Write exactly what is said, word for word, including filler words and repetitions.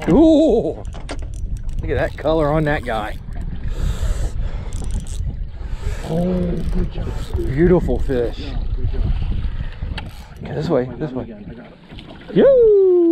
Ooh, look at that color on that guy. Oh, good job. Beautiful fish. Good job. Good job. Okay, this way, Oh, this way. Again. I got it. Yoo!